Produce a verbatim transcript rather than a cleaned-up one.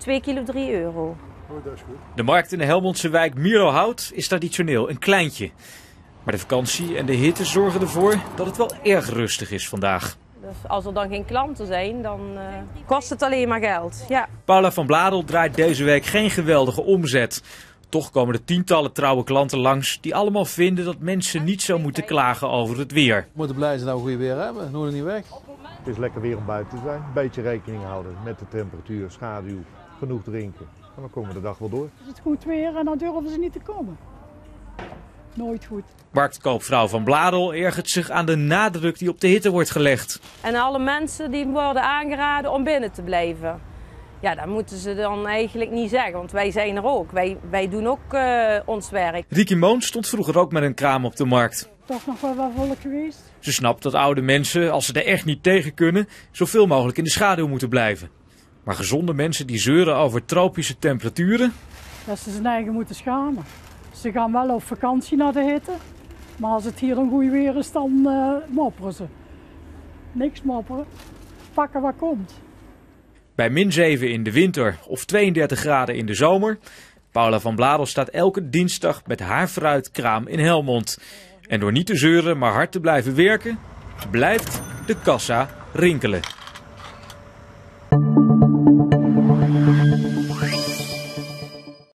twee kilo drie euro. Oh, dat is goed. De markt in de Helmondse wijk Mierlohout is traditioneel een kleintje. Maar de vakantie en de hitte zorgen ervoor dat het wel erg rustig is vandaag. Dus als er dan geen klanten zijn, dan uh, kost het alleen maar geld. Ja. Paula van Bladel draait deze week geen geweldige omzet. Toch komen er tientallen trouwe klanten langs die allemaal vinden dat mensen niet zo moeten klagen over het weer. We moeten blij zijn dat we goed weer hebben, nog niet weg. Het is lekker weer om buiten te zijn. Een beetje rekening houden met de temperatuur, schaduw, genoeg drinken. En dan komen we de dag wel door. Is het goed weer en dan durven ze niet te komen. Nooit goed. Marktkoopvrouw van Bladel ergert zich aan de nadruk die op de hitte wordt gelegd. En alle mensen die worden aangeraden om binnen te blijven. Ja, dat moeten ze dan eigenlijk niet zeggen, want wij zijn er ook. Wij, wij doen ook uh, ons werk. Rieke Moon stond vroeger ook met een kraam op de markt. Toch nog wel wat volk geweest. Ze snapt dat oude mensen, als ze er echt niet tegen kunnen, zoveel mogelijk in de schaduw moeten blijven. Maar gezonde mensen die zeuren over tropische temperaturen... Dat ze zijn eigen moeten schamen. Ze gaan wel op vakantie naar de hitte, maar als het hier een goed weer is, dan uh, mopperen ze. Niks mopperen, pakken wat komt. Bij min zeven in de winter of tweeëndertig graden in de zomer. Paula van Bladel staat elke dinsdag met haar fruitkraam in Helmond. En door niet te zeuren, maar hard te blijven werken, blijft de kassa rinkelen.